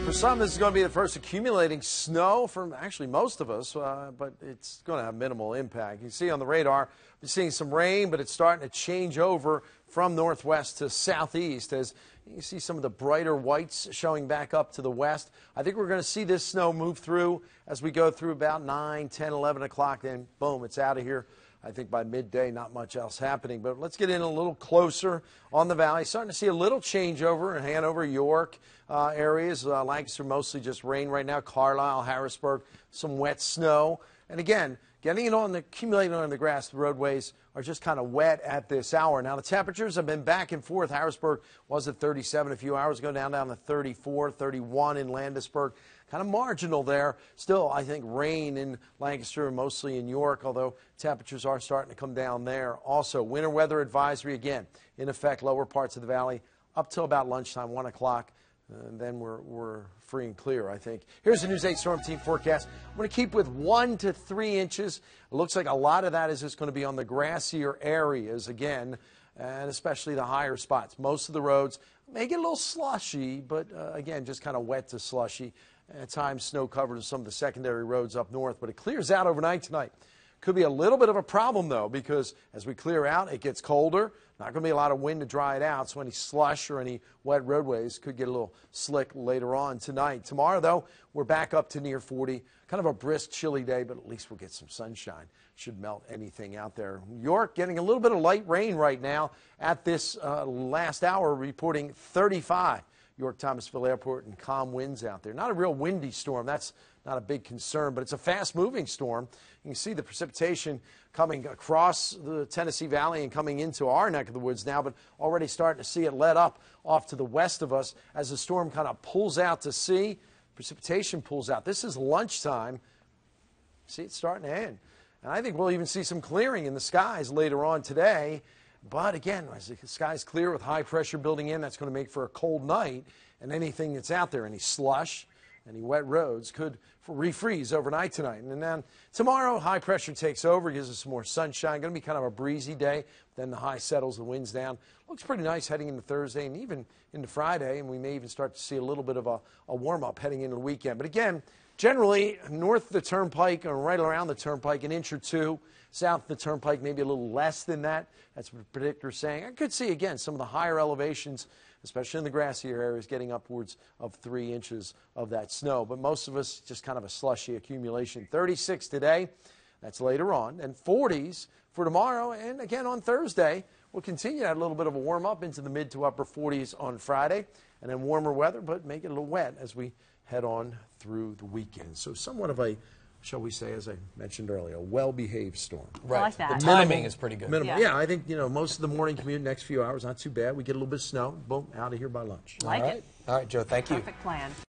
For some, this is going to be the first accumulating snow for actually most of us, but it's going to have minimal impact. You can see on the radar, we're seeing some rain, but it's starting to change over from northwest to southeast as you can see some of the brighter whites showing back up to the west. I think we're going to see this snow move through as we go through about 9, 10, 11 o'clock, then boom, it's out of here. I think by midday, not much else happening. But let's get in a little closer on the valley. Starting to see a little changeover in Hanover, York areas. Lancaster, mostly just rain right now. Carlisle, Harrisburg, some wet snow. And again, getting it on the accumulating on the grass, the roadways are just kind of wet at this hour. Now, the temperatures have been back and forth. Harrisburg was at 37 a few hours ago, down to 34, 31 in Landisburg. Kind of marginal there. Still, I think rain in Lancaster, mostly in York, although temperatures are starting to come down there. Also, winter weather advisory, again, in effect, lower parts of the valley up till about lunchtime, 1 o'clock. And then we're free and clear, I think. Here's the News 8 Storm Team forecast. I'm going to keep with 1 to 3 inches. It looks like a lot of that is just going to be on the grassier areas again, and especially the higher spots. Most of the roads may get a little slushy, but again, just kind of wet to slushy. At times, snow covers some of the secondary roads up north, but it clears out overnight tonight. Could be a little bit of a problem, though, because as we clear out, it gets colder. Not going to be a lot of wind to dry it out, so any slush or any wet roadways could get a little slick later on tonight. Tomorrow, though, we're back up to near 40. Kind of a brisk, chilly day, but at least we'll get some sunshine. Should melt anything out there. York getting a little bit of light rain right now at this last hour, reporting 35. York Thomasville Airport and calm winds out there. Not a real windy storm. That's not a big concern, but it's a fast-moving storm. You can see the precipitation coming across the Tennessee Valley and coming into our neck of the woods now, but already starting to see it let up off to the west of us as the storm kind of pulls out to sea. Precipitation pulls out. This is lunchtime. See, it's starting to end. And I think we'll even see some clearing in the skies later on today. But again, as the sky's clear with high pressure building in, that's going to make for a cold night. And anything that's out there, any slush, any wet roads, could refreeze overnight tonight. And then tomorrow, high pressure takes over, gives us some more sunshine. Going to be kind of a breezy day. Then the high settles, the wind's down. Looks pretty nice heading into Thursday and even into Friday. And we may even start to see a little bit of a warm-up heading into the weekend. But again, generally, north of the Turnpike or right around the Turnpike, an inch or two. South of the Turnpike, maybe a little less than that. That's what the predictor's saying. I could see, again, some of the higher elevations, especially in the grassier areas, getting upwards of 3 inches of that snow. But most of us, just kind of a slushy accumulation. 36 today. That's later on. And 40s for tomorrow. And again, on Thursday, we'll continue that little bit of a warm-up into the mid to upper 40s on Friday. And then warmer weather, but make it a little wet as we head on through the weekend. So somewhat of a, shall we say, as I mentioned earlier, a well-behaved storm. Right. I like that. The timing is pretty good. Minimal. Yeah, I think, most of the morning commute, next few hours, not too bad. We get a little bit of snow. Boom, out of here by lunch. Like it. All right, Joe, thank you. Perfect plan.